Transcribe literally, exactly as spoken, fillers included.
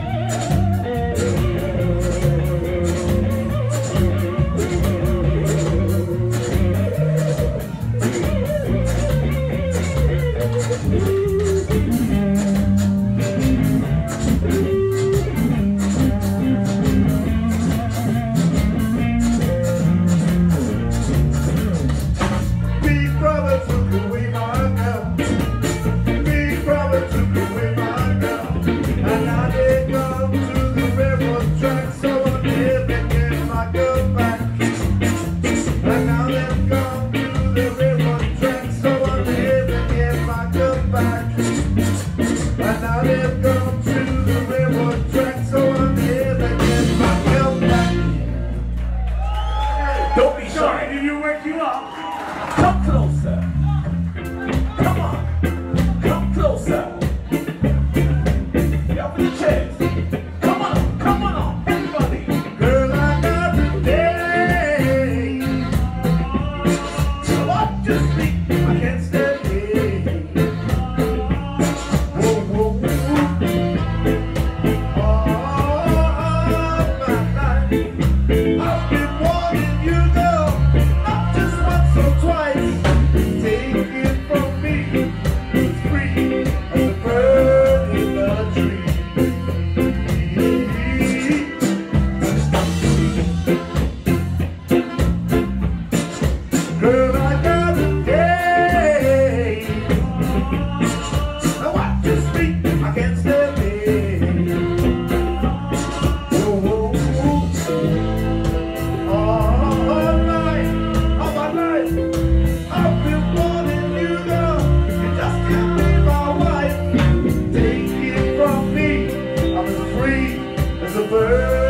Don't be shy. Did you wake you up? Come closer. Come on. Come closer. Get up in the chairs. Come on. Come on. Everybody. Girl, I got the day. So what to speak? I can't stand it. Whoa, whoa, whoa. Oh, my life. I've been wanting you, girl, not just once or twice. Take it from me, it's free as a bird in a tree. Girl, I got a day. Now what to speak? I can't stand it. Whoa, whoa, whoa. All night, all my life, I've been wanting you, girl. You just can't be my wife. Take it from me, I'm as free as a bird.